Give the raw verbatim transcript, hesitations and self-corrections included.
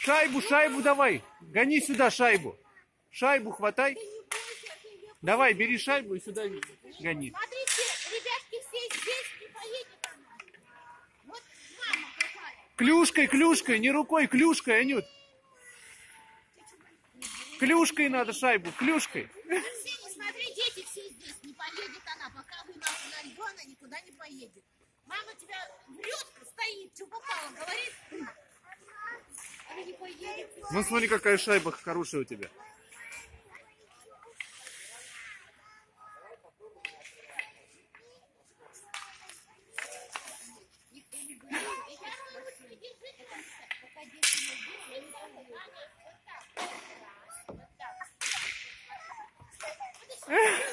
Шайбу, шайбу давай. Гони сюда шайбу. Шайбу хватай. Давай, бери шайбу и сюда гони. Смотрите, ребятки, все здесь, не поедет она. Вот мама какая. Клюшкой, клюшкой, не рукой, клюшкой, Анют. Клюшкой надо шайбу, клюшкой. Арсений, смотри, дети все здесь, не поедет она. Пока вы на льду, она никуда не поедет. Мама тебя врет, стоит, что попало, говорит. Она не поедет. Ну смотри, какая шайба хорошая у тебя. Вот так.